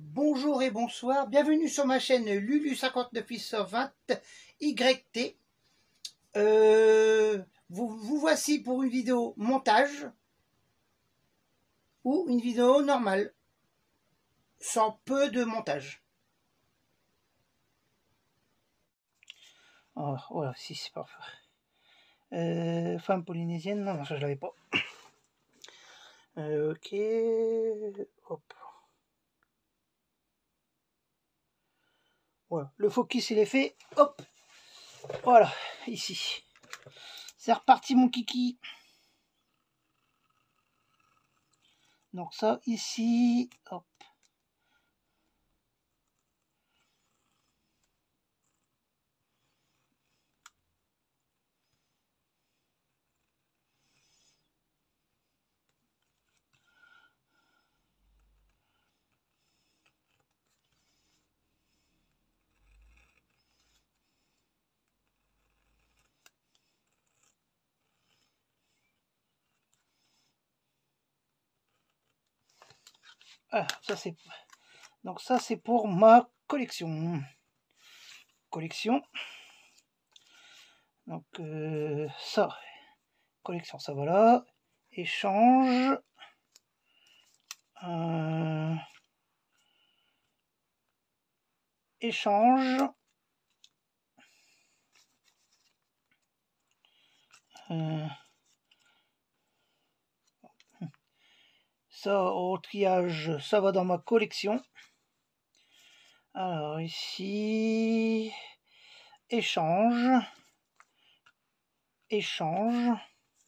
Bonjour et bonsoir, bienvenue sur ma chaîne Lulu59YT. Vous voici pour une vidéo montage ou une vidéo normale, sans peu de montage. Oh, voilà, si c'est parfait. Femme polynésienne, non, ça je l'avais pas. Ok, hop. Voilà, le focus il est fait, hop, voilà, ici. C'est reparti mon kiki. Donc ça, ici, hop. Ah, ça c'est... Donc ça c'est pour ma collection. Donc ça, collection, ça voilà. Échange. Échange. Ça au triage, ça va dans ma collection. Alors ici, échange. Échange.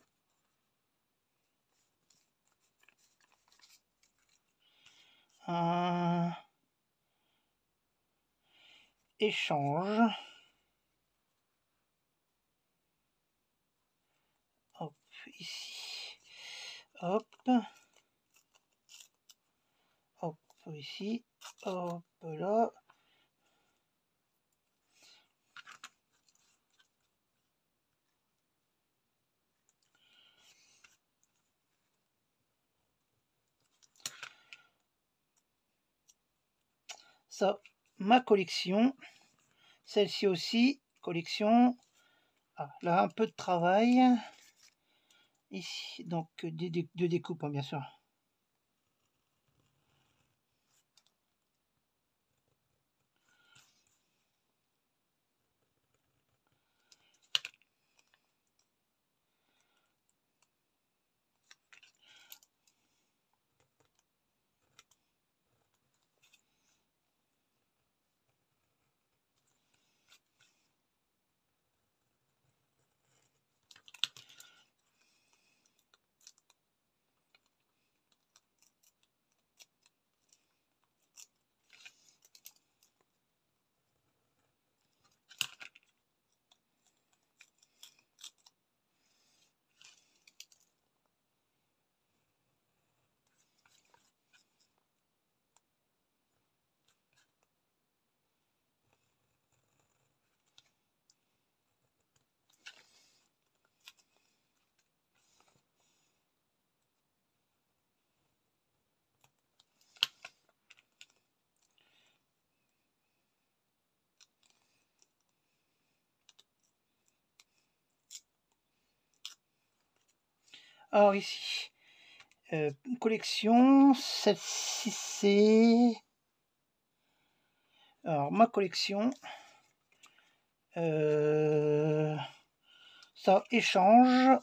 Échange. Hop, ici. Hop. Hop, ici. Hop, là. Ça, ma collection. Celle-ci aussi, collection. Ah, là, un peu de travail. Ici, donc de découpe, hein, bien sûr. Alors ici, collection, celle-ci c'est... Alors ma collection, ça échange.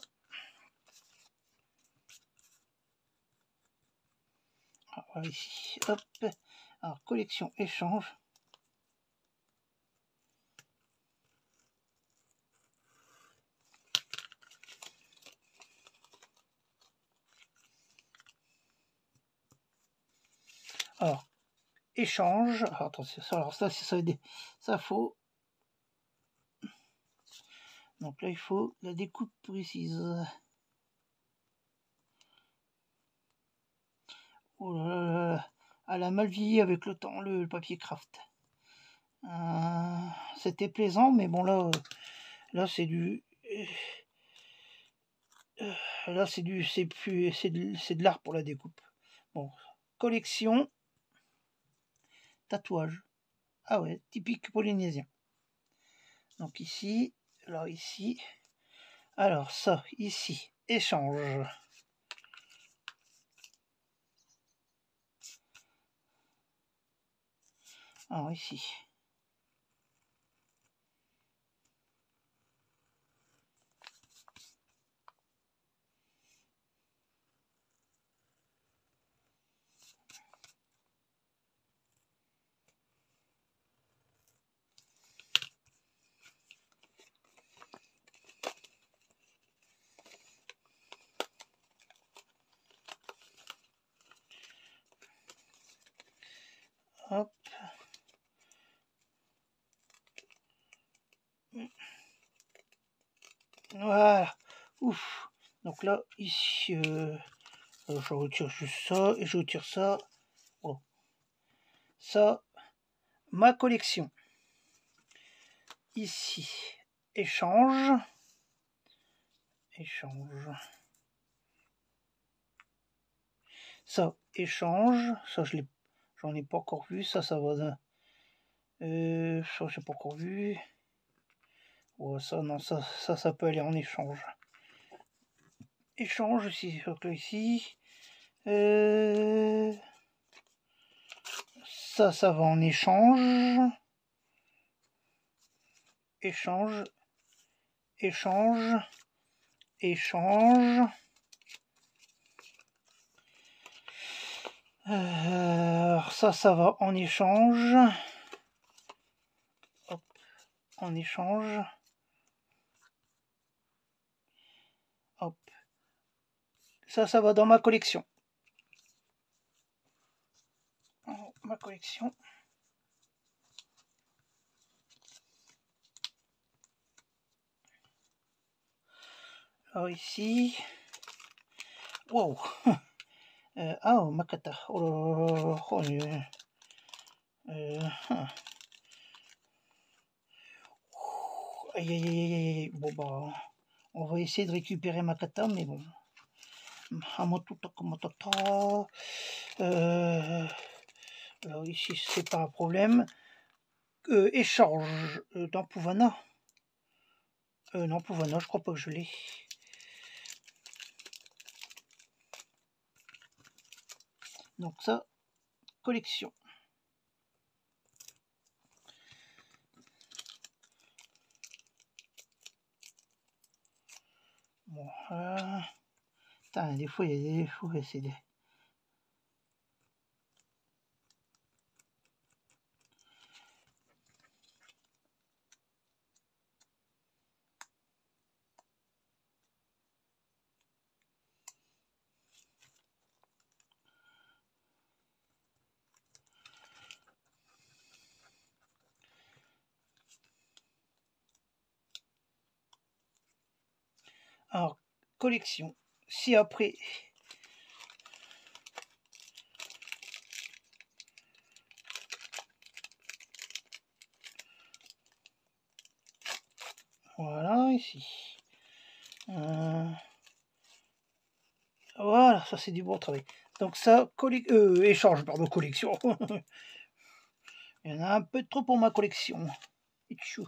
Alors, ici, hop, alors collection échange. Alors, échange. Alors, attention, alors ça, ça faut. Donc là, il faut la découpe précise. Oh là là, elle a mal vieilli avec le temps, le papier craft. C'était plaisant, mais bon là c'est du. Là c'est de l'art pour la découpe. Bon, collection. tatouage. Ah ouais, typique polynésien. Donc ici, alors ici, alors ça, ici, échange. Alors ici. Hop. Voilà. Ouf. Donc là, ici, je retire juste ça et je retire ça. Oh. Ça, ma collection. Ici, échange. Échange. Ça, échange. Ça, j'en ai pas encore vu. Ça va. Ça, j'ai pas encore vu. Ouais, ça, non, ça peut aller en échange. Échange ici, donc là, ici. Ça va en échange. Échange. Échange. Échange. Ça va en échange. Hop, en échange. Hop. Ça va dans ma collection. Ma collection. Alors ici. Wow. Ah, Makata. Oh là là. Aïe aïe aïe aïe. Bon bah, on va essayer de récupérer Makata, mais bon. Alors ici, c'est pas un problème. Échange dans Pouvana. Non, Pouvana, je crois pas que je l'ai. Donc ça, collection. Bon, putain, des fois, il y a des défauts, c'est des... Alors, collection. Si après... Voilà, ici. Voilà, ça c'est du bon travail. Donc ça, échange, pardon, collection. Il y en a un peu trop pour ma collection. Itchou.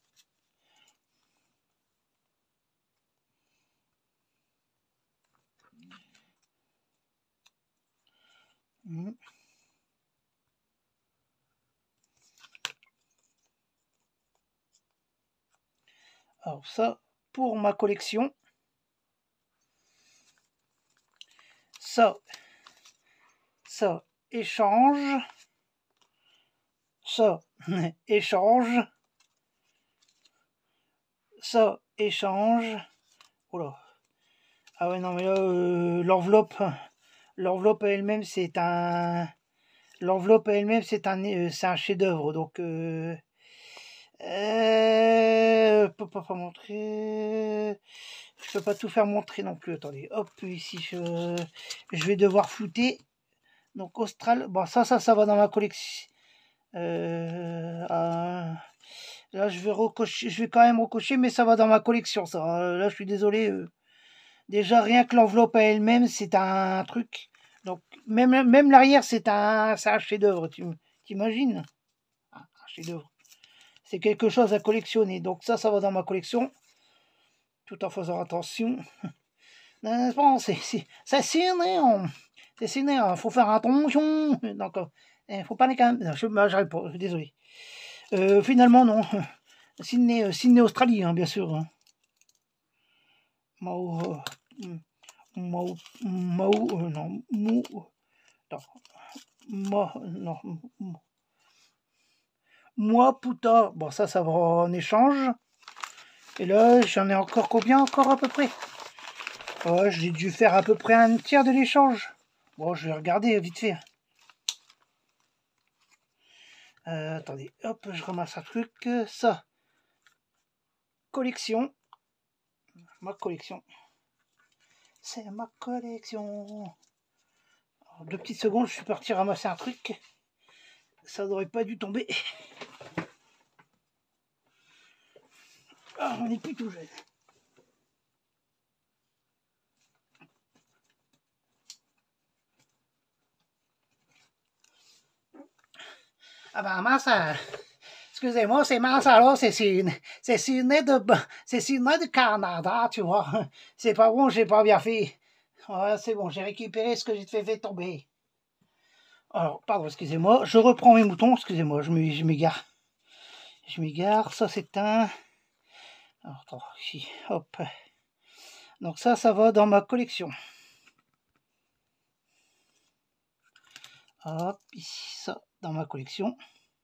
Alors ça, pour ma collection. Ça, échange. Ça, échange. Ça, échange. Oh là. Ah ouais, non, mais là, l'enveloppe elle-même, c'est un... L'enveloppe elle-même, c'est un chef-d'œuvre. Donc, je peux pas montrer. Je peux pas tout faire montrer non plus. Attendez, hop, ici, je vais devoir flouter. Donc, Austral. Bon, ça va dans ma collection. Là, je vais quand même recocher, mais ça va dans ma collection. Ça. Là, je suis désolé. Déjà, rien que l'enveloppe à elle-même, c'est un truc. Donc, même l'arrière, c'est un chef-d'œuvre. T'imagines? Ah, un chef-d'œuvre. C'est quelque chose à collectionner. Donc ça va dans ma collection. Tout en faisant attention. Bon, c'est ciné. C'est ciné. Faut faire attention. Donc, faut pas les quand même. J'arrive pas. Désolé. Finalement, non. Sydney, Australie, hein, bien sûr. Hein. Mao, non, non, moi, putain, bon, ça va en échange. Et là, j'en ai encore combien, encore à peu près? Oh, j'ai dû faire à peu près un tiers de l'échange. Bon, je vais regarder vite fait. Attendez, hop, je ramasse un truc. Ça. Collection. Ma collection. C'est ma collection. Alors, 2 petites secondes, je suis parti ramasser un truc. Ça n'aurait pas dû tomber. Ah, on n'est plus tout jeune. Ah ben mince, excusez-moi, c'est mince alors, c'est Sydney de Canada, tu vois. C'est pas bon, j'ai pas bien fait. Ouais, c'est bon, j'ai récupéré ce que j'ai fait tomber. Alors, pardon, excusez-moi, je reprends mes moutons, excusez-moi, je m'égare. Je m'égare, ça c'est un... Alors, attends, ici, hop. Donc ça va dans ma collection. Hop, ici, ça, dans ma collection.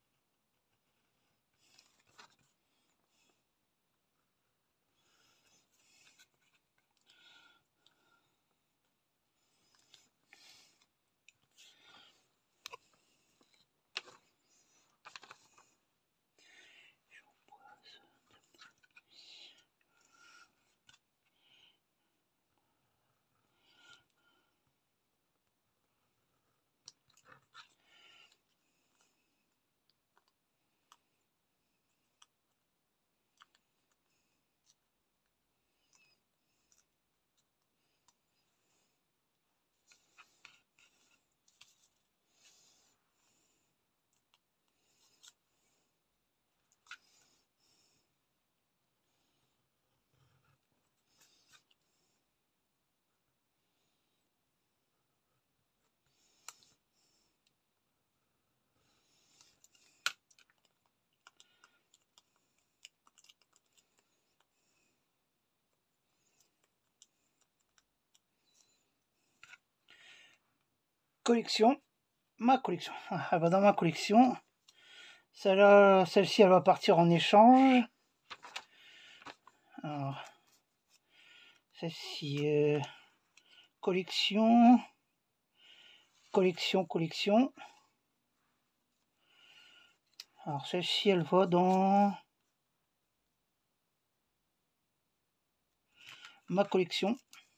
Collection, ma collection. Elle va dans ma collection. Celle-ci, elle va partir en échange. Alors, celle-ci, collection. Alors, celle-ci, elle va dans ma collection.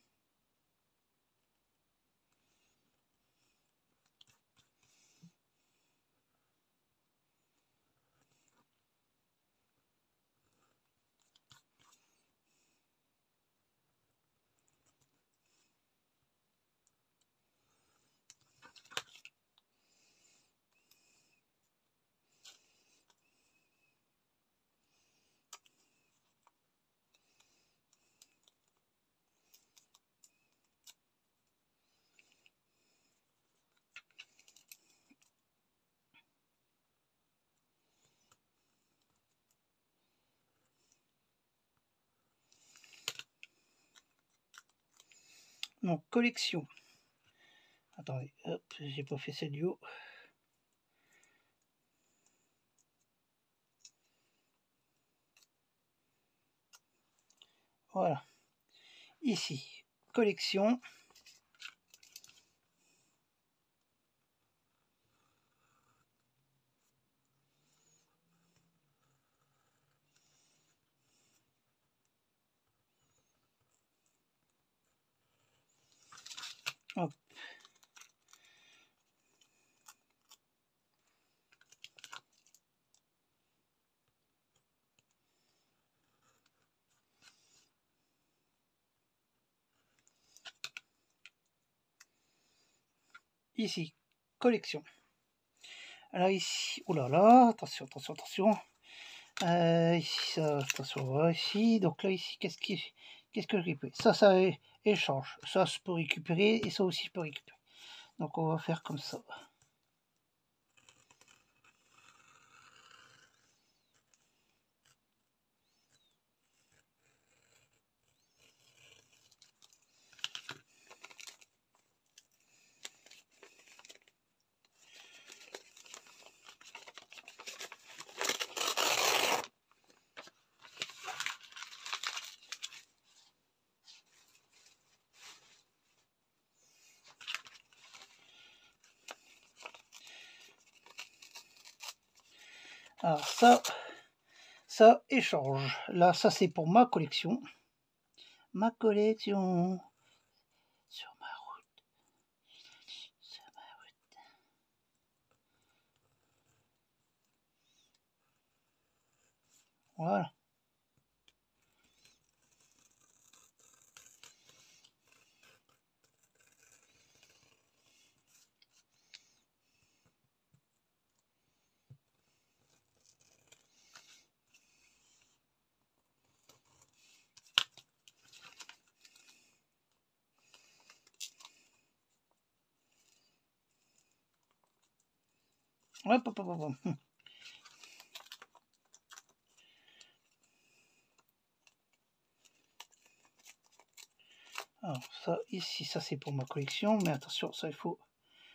Donc, collection. Attendez, hop, j'ai pas fait cette duo. Voilà. Ici, collection. Hop. Ici, collection. Alors ici, oh là là, attention, attention, attention. Ici, ça, attention, voilà, ici. Donc là, ici, qu'est-ce que je récupère? Ça échange. Ça, je peux récupérer et ça aussi, je peux récupérer. Donc on va faire comme ça. Alors ça échange. Là, ça c'est pour ma collection. Ma collection. Sur ma route. Sur ma route. Voilà. Hop, hop, hop, hop. Alors ça ici, ça c'est pour ma collection, mais attention, ça il faut.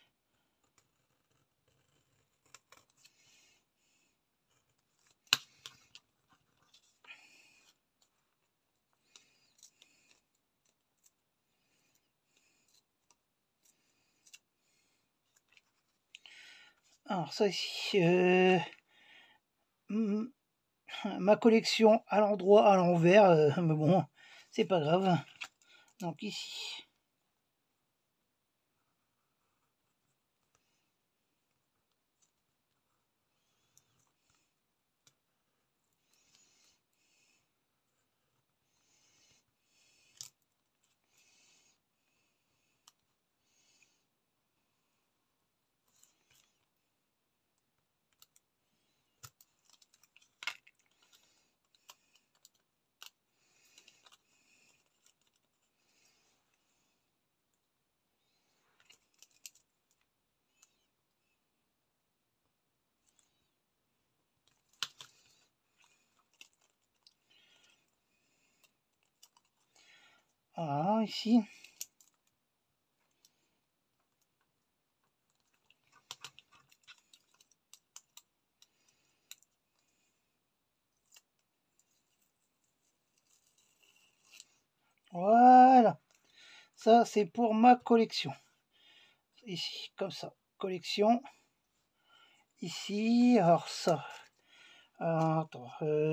Alors ça ici, ma collection à l'endroit, à l'envers, mais bon, c'est pas grave. Donc ici. Voilà, ici. Voilà. Ça, c'est pour ma collection. Ici, comme ça. Collection. Ici, alors ça. Alors, attends.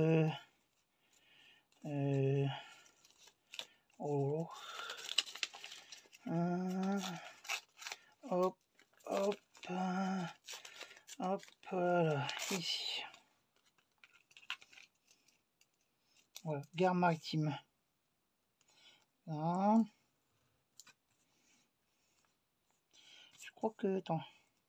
Oh. Hop, hop. Hop, voilà. Ici. Voilà, gare maritime. Là. Je crois que... Attends.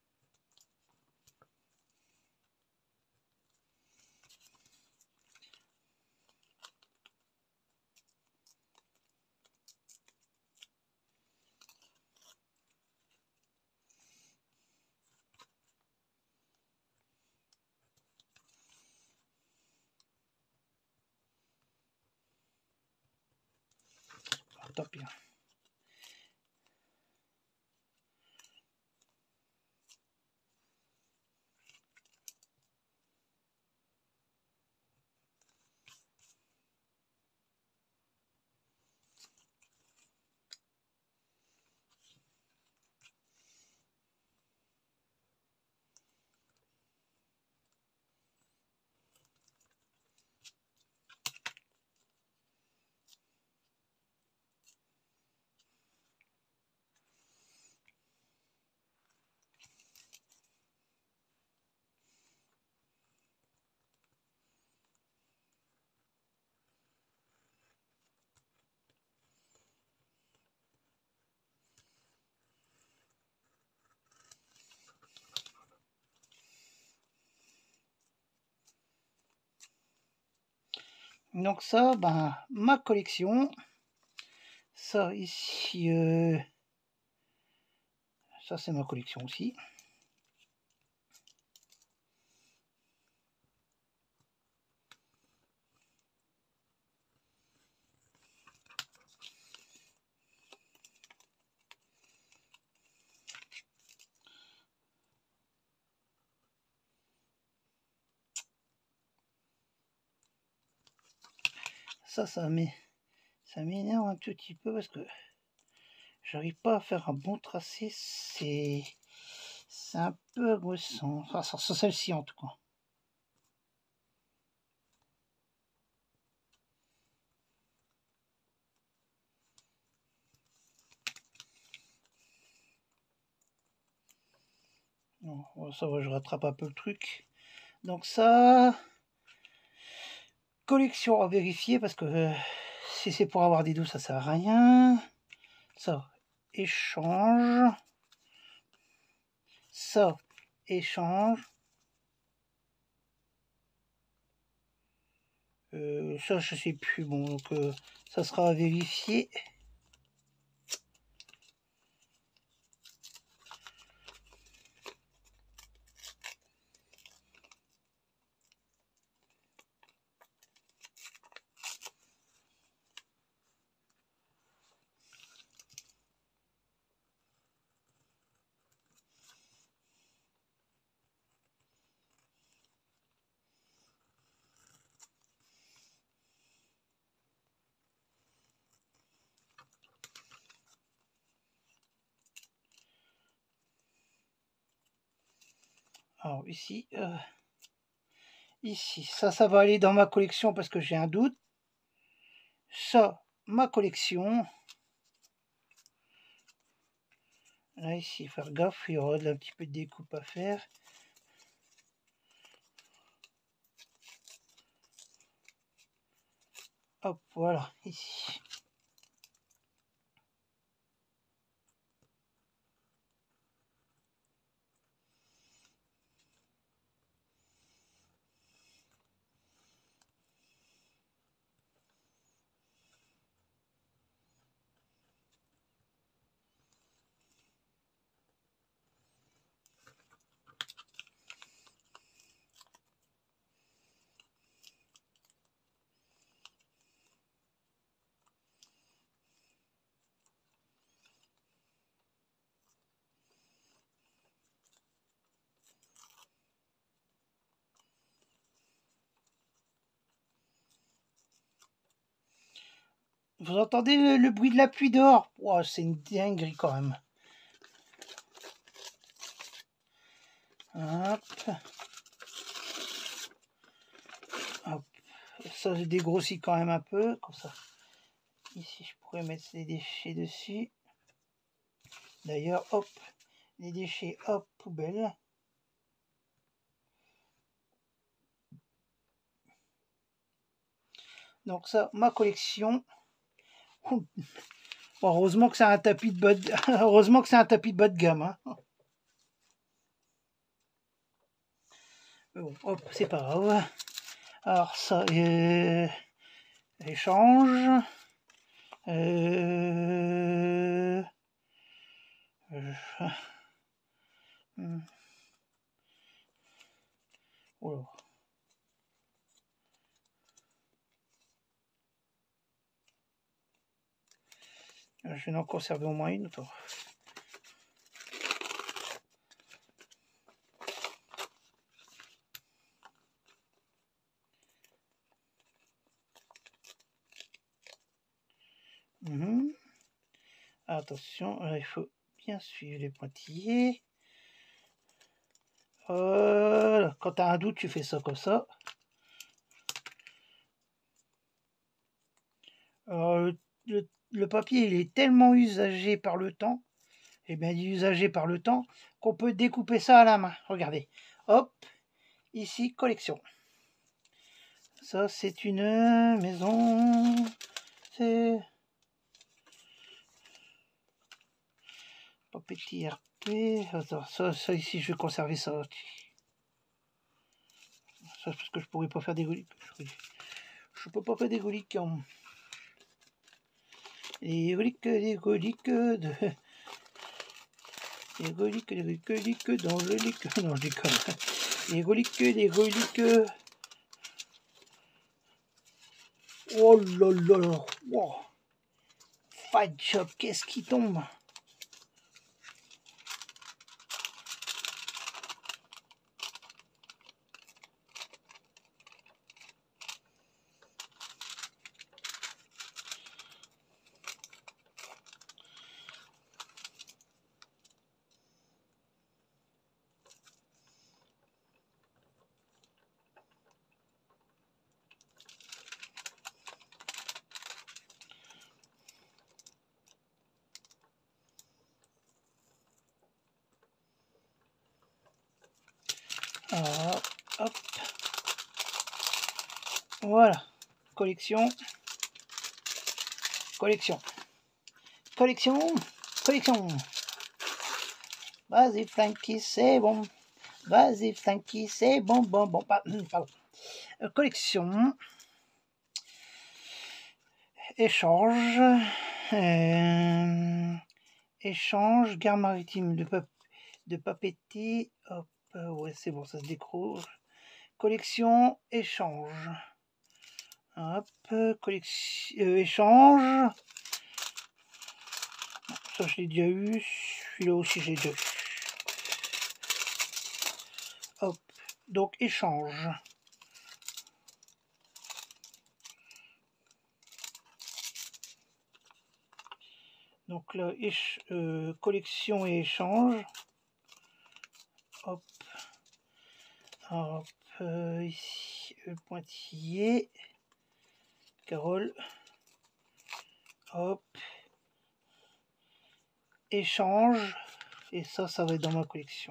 Tant pis. Donc ça, ben, ma collection. Ça ici, ça c'est ma collection aussi. Ça m'énerve un tout petit peu parce que j'arrive pas à faire un bon tracé. C'est un peu agressant. Enfin, sur celle-ci en tout cas. Bon, ça va, je rattrape un peu le truc. Donc ça, collection à vérifier parce que si c'est pour avoir des dos, ça sert à rien. Ça, échange. Ça, échange. Ça, je sais plus. Bon, donc ça sera à vérifier. Alors ici, ici, ça va aller dans ma collection parce que j'ai un doute. Ça, ma collection. Là ici, faire gaffe, il y aura un petit peu de découpe à faire. Hop, voilà, ici. Vous entendez le bruit de la pluie dehors? Wow, c'est une dinguerie quand même. Hop. Hop. Ça, je dégrossis quand même un peu, comme ça. Ici, je pourrais mettre les déchets dessus. D'ailleurs, hop, les déchets, hop, poubelle. Donc ça, ma collection. Bon, heureusement que c'est un tapis de bas de... heureusement que c'est un tapis de bas de gamme. Hein. Bon, hop, c'est pas grave. Alors ça, échange. Oh là. Je vais en conserver au moins une. Attends. Attention, il faut bien suivre les pointillés. Voilà. Quand tu as un doute, tu fais ça comme ça. Alors, le papier, il est tellement usagé par le temps, et bien usagé par le temps, qu'on peut découper ça à la main. Regardez. Hop, ici, collection. Ça, c'est une maison. C'est pas petit RP. Attends, ça ici, je vais conserver ça. Ça, parce que je pourrais pas faire des... je peux pas faire des reliques. Hein. Les reliques de... Les reliques dans le lique. Non, je déconne. Les reliques. Oh là là. Wow. Fight Shop, qu'est-ce qui tombe? Ah, hop. Voilà. Collection. Collection. Vas-y, Frankie, c'est bon. Vas-y, Frankie, c'est bon. Pardon. Collection. Échange. Échange. Guerre maritime de papeterie. Hop. Ouais, c'est bon, ça se décroche. Collection. Échange. Hop. Collection. Échange. Ça, je l'ai déjà eu. Celui-là aussi, j'ai déjà eu. Hop. Donc, échange. Donc là, collection et échange. Hop. Hop. Ici, pointillé. Carole. Hop. Échange. Et ça va être dans ma collection.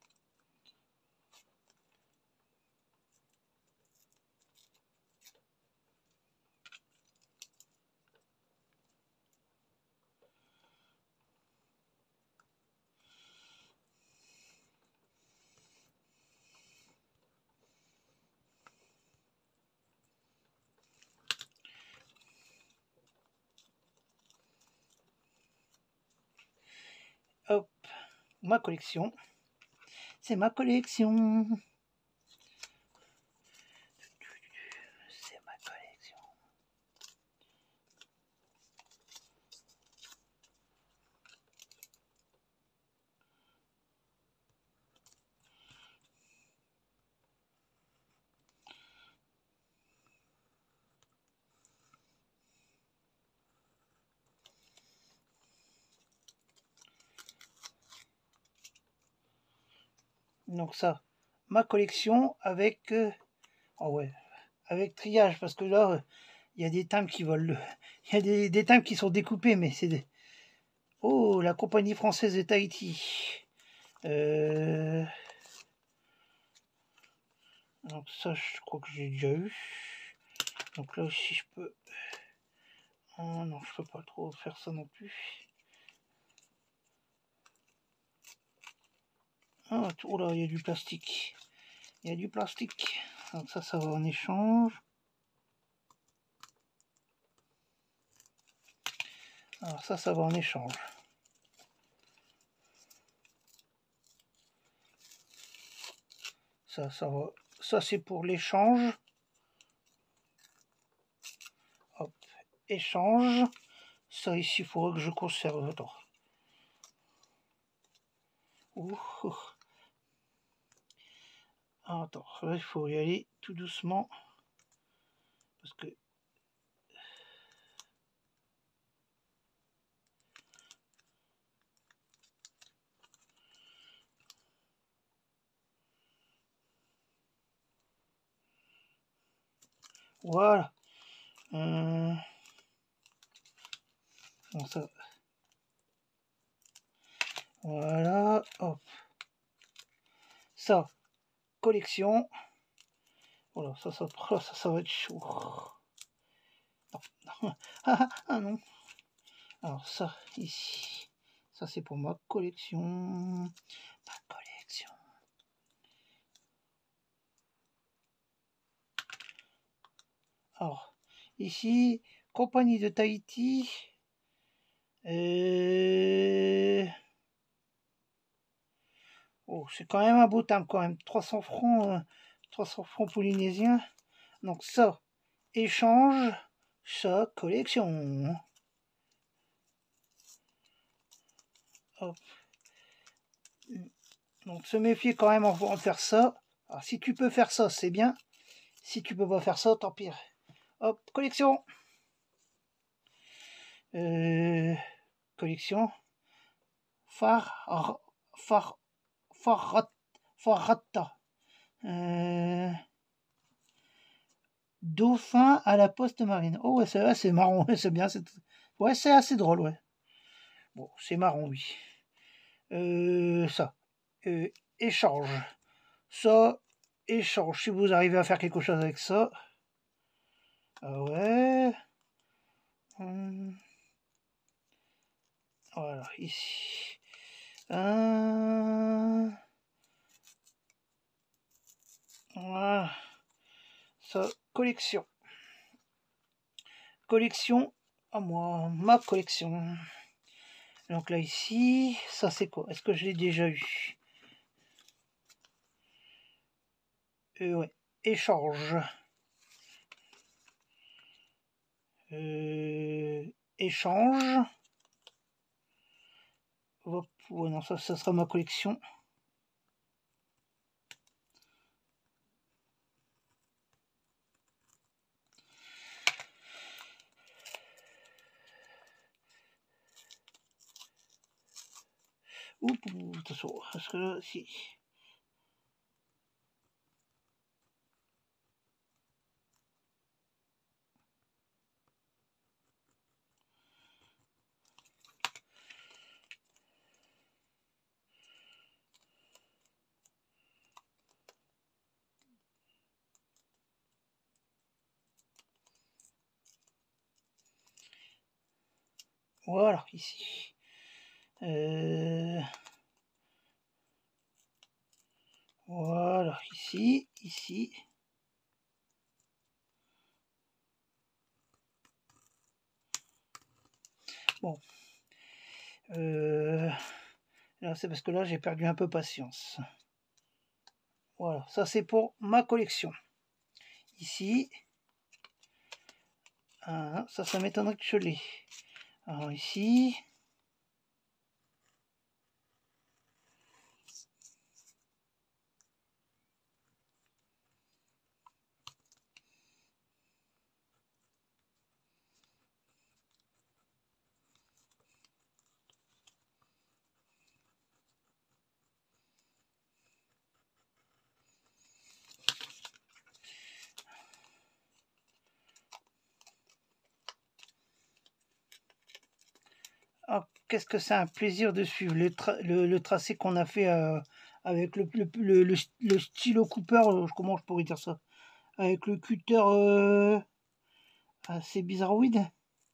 Hop. Ma collection. C'est ma collection. C'est ma collection. Donc ça, ma collection avec... oh ouais, avec triage, parce que là, il y a des timbres qui volent. Il y a des timbres qui sont découpés, mais c'est des... Oh, la compagnie française de Tahiti. Donc ça, je crois que j'ai déjà eu. Donc là aussi, je peux... Oh non, je peux pas trop faire ça non plus. Ah, oh là, il y a du plastique. Il y a du plastique. Donc ça va en échange. Alors ça va en échange. Ça va. Ça, c'est pour l'échange. Hop, échange. Ça ici, il faudra que je conserve. Attends. Attends, là, il faut y aller tout doucement. Parce que... Voilà. Bon, ça... Voilà. Hop. Ça. Collection. Voilà, ça va être chaud. Non. Ah non. Alors ça, ici. Ça, c'est pour ma collection. Ma collection. Alors, Ici, compagnie de Tahiti. Oh, c'est quand même un beau timbre quand même. 300 francs polynésiens. Donc ça, échange, ça, collection. Hop. Donc se méfier quand même en faire ça. Alors si tu peux faire ça, c'est bien. Si tu peux pas faire ça, tant pis. Hop, collection. Collection. Farata. Dauphin à la poste marine. Oh ouais, c'est marrant, c'est bien. Ouais, c'est assez drôle, ouais. Bon, c'est marrant, oui. Ça. Échange. Ça, échange. Si vous arrivez à faire quelque chose avec ça. Ah ouais. Voilà, ici. Voilà. Ça, collection. Collection à moi, ma collection. Donc là, ici, ça c'est quoi? Est-ce que je l'ai déjà eu? Ouais. Échange. Échange. Hop. Ouais, non, ça sera ma collection. Oups, attention, parce que là, si. Voilà, ici. Voilà, ici. Bon. Là, c'est parce que là, j'ai perdu un peu patience. Voilà, ça c'est pour ma collection. Ici. Ça m'étonnerait que je l'ai. Alors ici. Oh, qu'est-ce que c'est un plaisir de suivre le tracé qu'on a fait avec le stylo Cooper, comment je pourrais dire ça? Avec le cutter assez bizarroïde.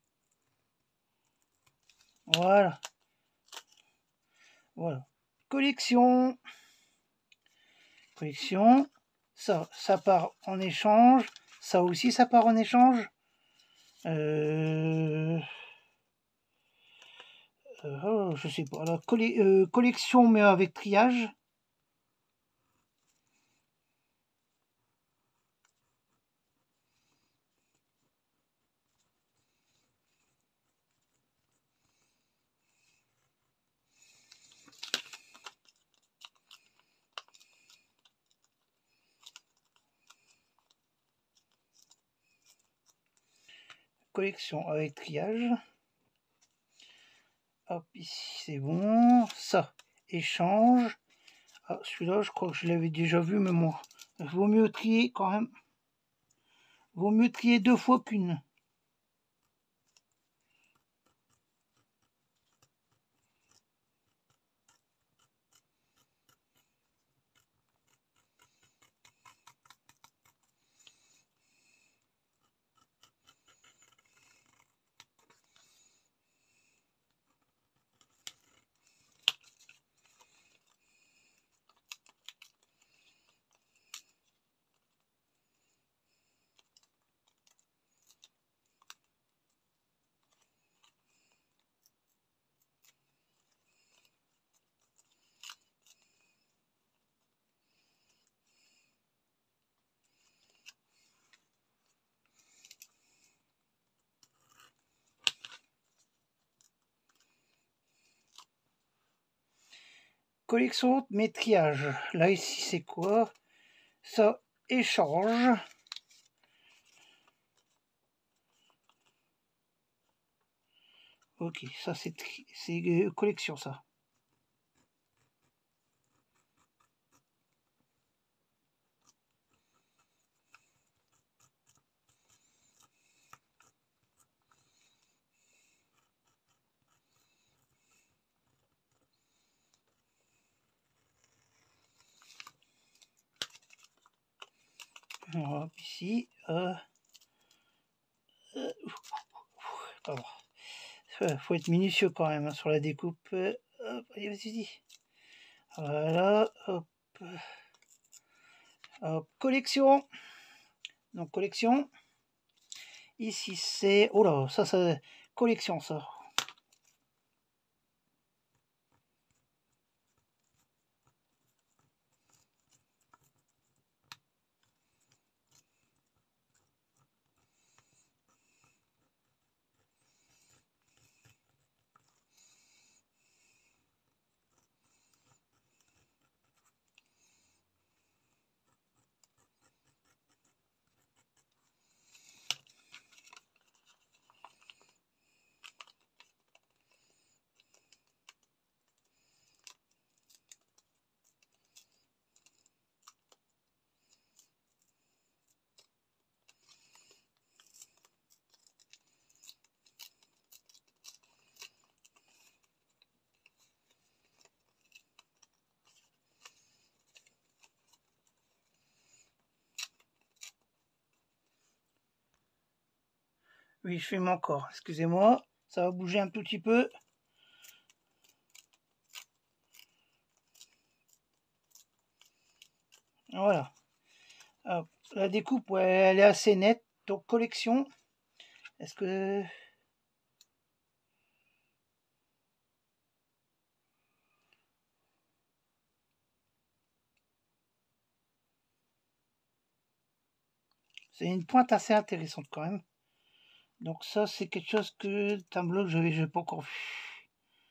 Voilà. Voilà. Collection. Collection. Ça part en échange. Ça aussi, ça part en échange. Je sais pas. La collection, mais avec triage. Collection avec triage. Hop, ici c'est bon. Ça, échange. Ah, celui-là, je crois que je l'avais déjà vu, mais moi, vaut mieux trier quand même. Vaut mieux trier 2 fois qu'une. collection mes triages. Là, ici, c'est quoi? Ça, échange. Ok, ça, c'est collection, ça. Hop, ici. Pardon. Faut être minutieux quand même hein, sur la découpe. Hop, allez, vas-y. Voilà. Hop. Hop. Collection. Donc, collection. Ici, c'est... Oh là, ça, collection, ça. Oui, je filme encore. Excusez-moi, ça va bouger un tout petit peu. Voilà. Hop. La découpe, ouais, elle est assez nette. Donc, collection. Est-ce que... C'est une pointe assez intéressante quand même. Donc ça, c'est quelque chose que tableau que je n'ai pas encore vu.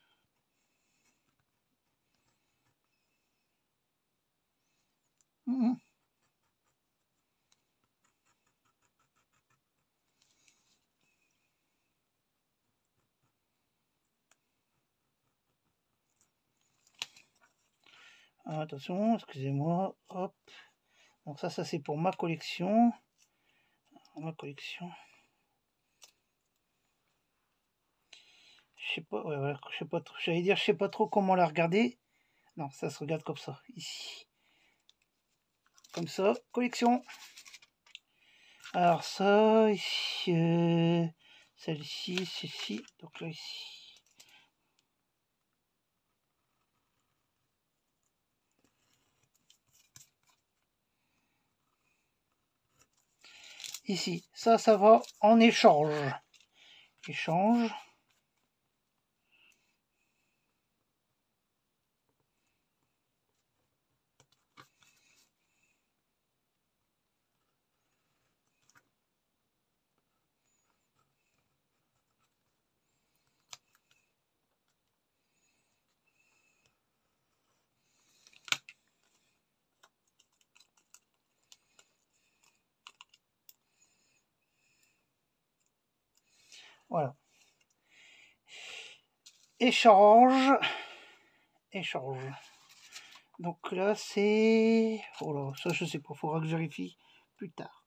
Ah, attention, excusez-moi. Hop. Donc ça c'est pour ma collection. Ma collection. Je sais pas, ouais, je sais pas trop. J'allais dire, je sais pas trop comment la regarder. Non, ça se regarde comme ça, ici. Comme ça, collection. Alors ça, ici, celle-ci, celle-ci, donc là, ici. Ici, ça va en échange. Échange. Voilà. Échange. Échange. Donc là, c'est... Oh là, ça je sais pas, faudra que je vérifie plus tard.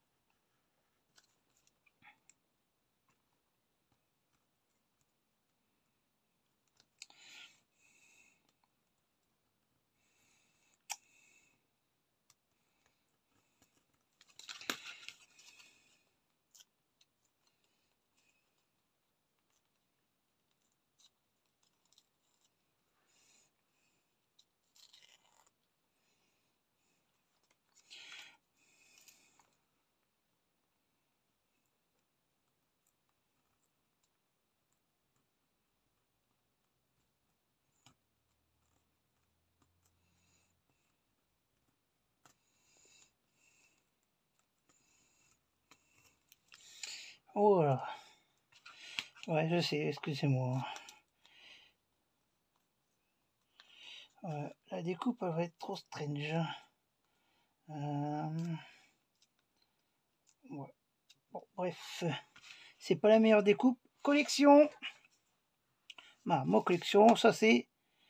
Oh là. Ouais, je sais, excusez-moi. La découpe elle va être trop strange. Ouais. Bon, bref, c'est pas la meilleure découpe. Collection. Bah, moi collection, ça c'est.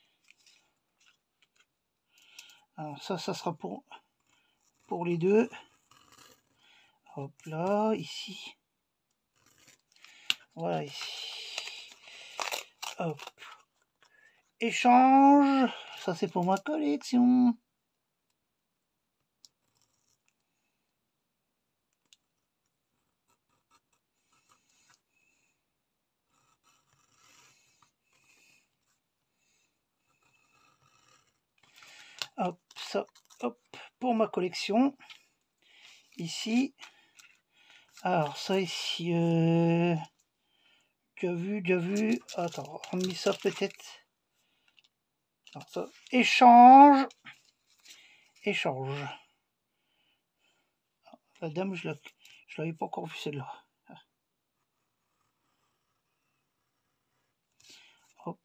Alors ça sera pour les deux. Hop là, ici. Voilà ici. Hop. Échange. Ça c'est pour ma collection. Hop, ça, hop, pour ma collection. Ici. Alors ça ici, déjà vu. Attends, on met ça peut-être. Ça, échange. Échange. La dame, je l'avais pas encore vu celle-là. Hop.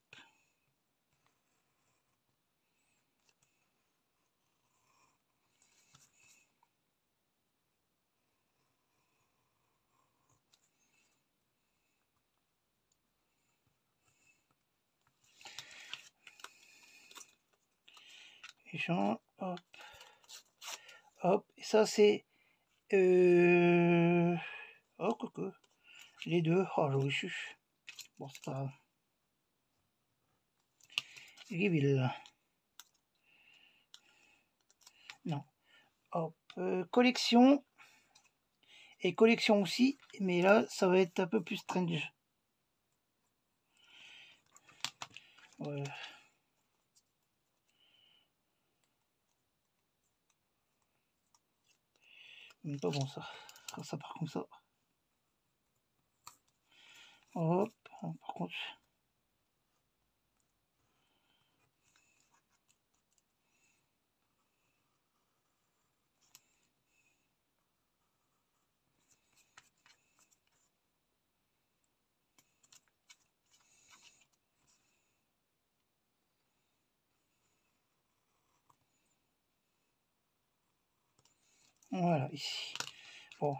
Échange. Hop. Hop. Et ça c'est. Oh, coucou. Les deux. Oh, j'aurais su. Bon, c'est pas grave. Reveal. Non. Hop. Collection. Et collection aussi. Mais là, ça va être un peu plus strange. Ouais. Pas bon ça. Ça part comme ça. Hop. Par contre. Voilà, ici. Bon.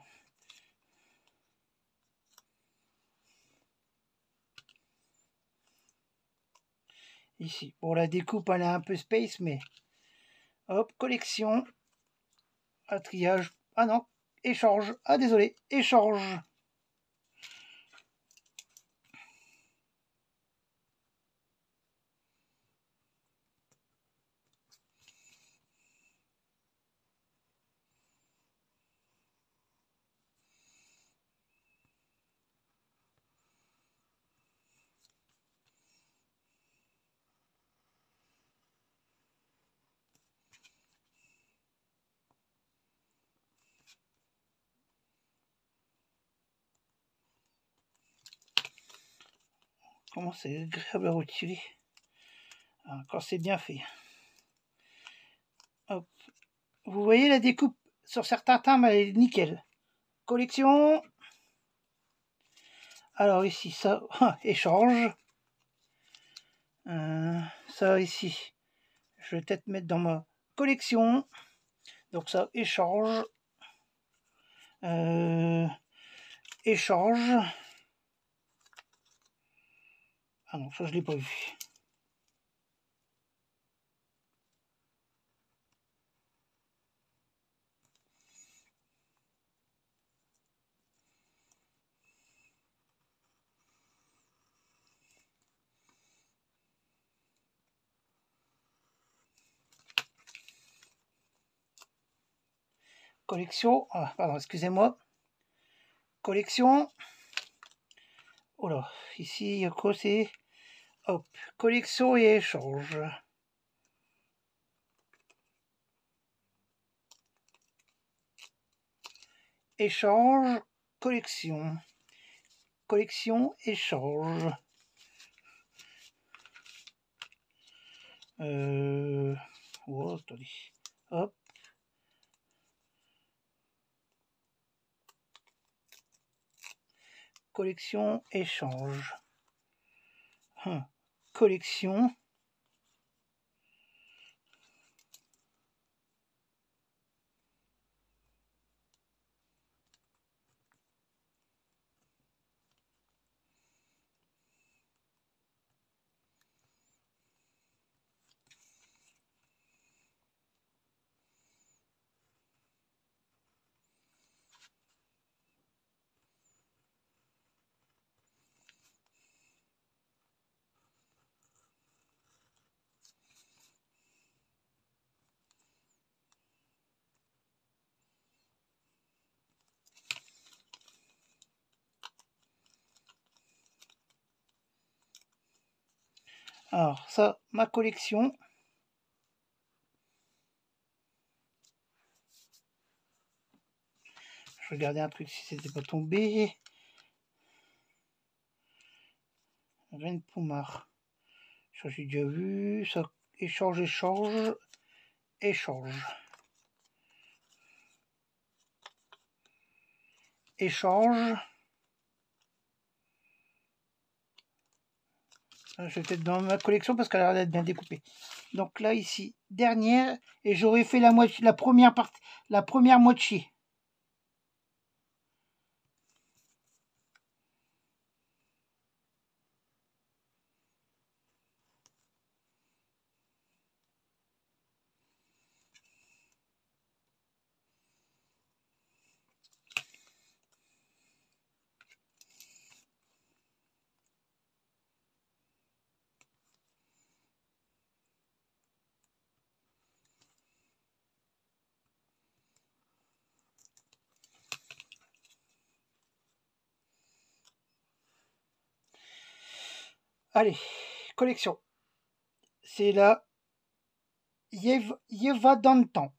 Ici. Bon, la découpe, elle est un peu space, mais... Hop, collection. À triage. Ah non, échange. Ah, désolé, échange. Comment c'est agréable à retirer quand c'est bien fait. Hop. Vous voyez la découpe sur certains timbres, elle est nickel. Collection. Alors ici, ça, échange. Ça ici, je vais peut-être mettre dans ma collection. Donc ça, échange. Échange. Ah non, ça je l'ai pas vu. Collection. Ah, pardon, excusez-moi. Collection. Oh là, ici, il y a quoi c'est? Hop, collection et échange. Échange, collection. Collection, échange. Oh, attendez. Hop. Collection, échange. Collection. Alors ça, ma collection. Je regardais un truc si c'était pas tombé. Reine Pommard. Ça j'ai déjà vu. Ça, échange. Je vais peut-être dans ma collection parce qu'elle a l'air d'être bien découpée. Donc là ici, dernière, et j'aurais fait la moitié, la première moitié. Allez, collection. C'est la Yeva dans le temps.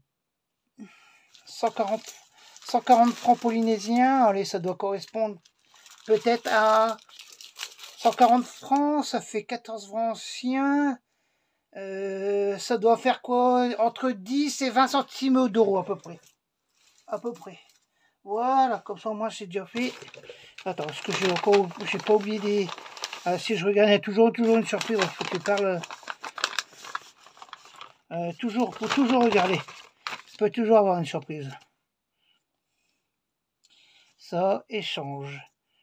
140 francs polynésiens. Allez, ça doit correspondre peut-être à 140 francs. Ça fait 14 francs anciens. Ça doit faire quoi? Entre 10 et 20 centimes d'euros à peu près. Voilà, comme ça moi c'est déjà fait. Attends, est-ce que j'ai pas oublié des... Ah, si je regarde, il y a toujours une surprise. Il faut que tu parles. Faut toujours regarder. Il peut toujours avoir une surprise. Ça, échange.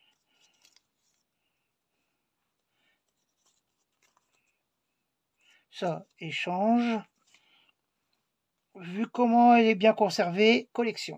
Ça, échange. Vu comment elle est bien conservée, collection.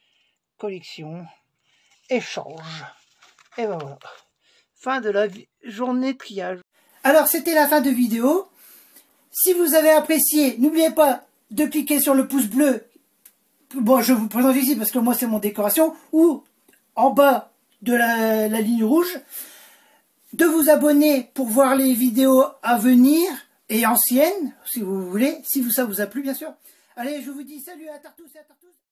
Échange. Et ben voilà. Fin de la journée de triage. Alors, c'était la fin de vidéo. Si vous avez apprécié, n'oubliez pas de cliquer sur le pouce bleu. Bon, je vous présente ici parce que moi, c'est mon décoration. Ou en bas de la ligne rouge. De vous abonner pour voir les vidéos à venir et anciennes, si vous voulez. Si ça vous a plu, bien sûr. Allez, je vous dis salut à Tartous et à Tartous.